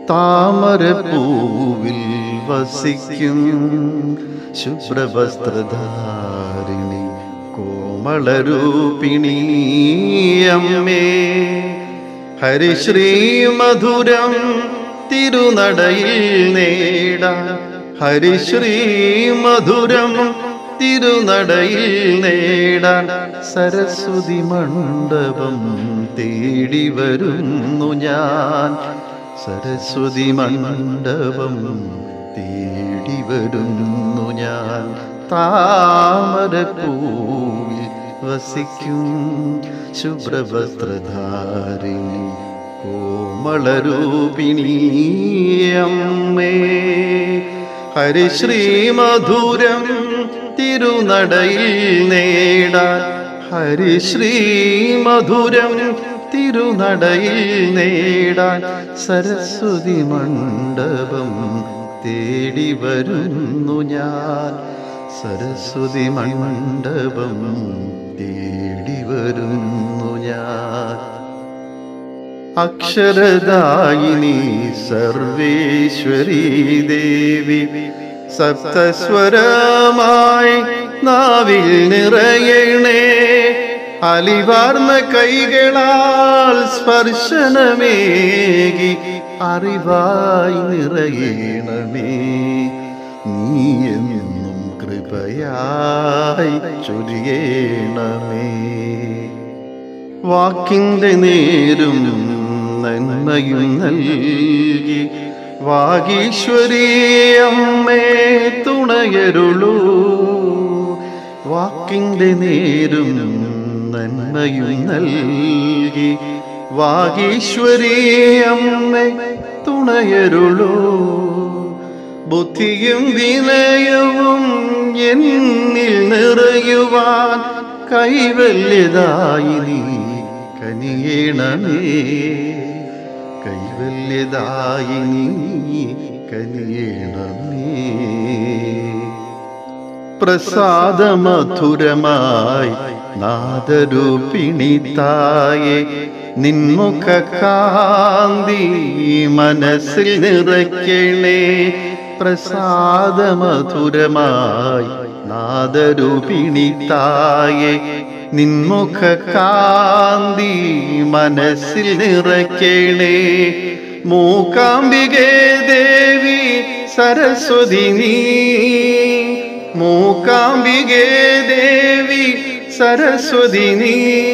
താമരപ്പൂവിൽ വസിക്കും ശുഭ്രവസ്ത്രധാരിണി കോമളരൂപിണി അമ്മേ. ഹരിശ്രീ മധുരം തിരുനടയിൽ നേടാൻ, ഹരിശ്രീ മധുരം തിരുനടയിൽ നേടാൻ സരസ്വതി മണ്ഡപം തേടി വരുന്നു ഞാൻ. സരസ്വതി മണ്ഡപം തേടി വരുന്നു ഞാൻ. താമരപ്പൂവിൽ വസിക്കും ശുഭ്രവസ്ത്രധാരിണി കോമളരൂപിണി അമ്മേ. ഹരിശ്രീ മധുരം തിരുനടയിൽ നേടാൻ, ഹരിശ്രീ മധുരം തിരുനടയിൽ നേടാൻ സരസ്വതി മണ്ഡപം തേടി വരുന്നു ഞാൻ. സരസ്വതി മണ്ഡപം തേടി വരുന്നു ഞാൻ. അക്ഷരദായിനി സർവേശ്വരീ ദേവി സപ്തസ്വരമായി നാവിൽ നിറയണേ. അലിവാർന്ന കൈകളാൽ സ്പർശനമേകി അറിവായി നിറയണമേ. നീ എന്നും കൃപയായി ചൊരിയണമേ. വാക്കിൻ്റെ നേരും നന്മയും നൽകി വാഗീശ്വരീ അമ്മേ തുണയരുളൂ. വാക്കിൻ്റെ നേരും നന്മയും നൽകി വാഗീശ്വരീ അമ്മേ തുണയരുളൂ. ബുദ്ധിയും വിനയവും എന്നിൽ നിറയുവാൻ കൈവല്യദായിനി കനിയണമേ. കൈവല്യദായിനി കനിയണമേ. പ്രസാദമധുരമായി നാദരൂപിണി തായേ നിൻമുഖ കാന്തി മനസ്സിൽ നിറയ്ക്കണേ. പ്രസാദമധുരമായി നാദരൂപിണി തായേ നിൻമുഖ കാന്തി മനസ്സിൽ നിറയ്ക്കണേ. മൂകാംബികേ ദേവി സരസ്വതി നീ, മൂകാംബികേ ദേവി സരസ്വതി നീ.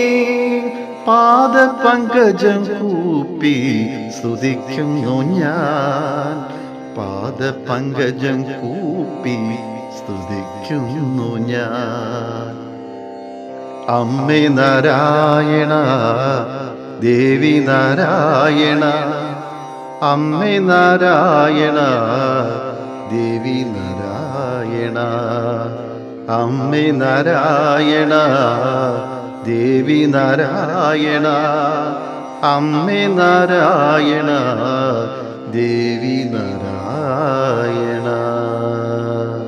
പാദപങ്കജം കൂപ്പി സ്തുതിക്കുന്നു ഞാൻ. പാദപങ്കജം കൂപ്പി സ്തുതിക്കുന്നു ഞാൻ. അമ്മേ നാരായണ ദേവി നാരായണ. അമ്മേ നാരായണ ദേവി നാരായണ. അമ്മേ നാരായണ ദേവി നാരായണ. അമ്മേ നാരായണ ദേവി നാരായണ.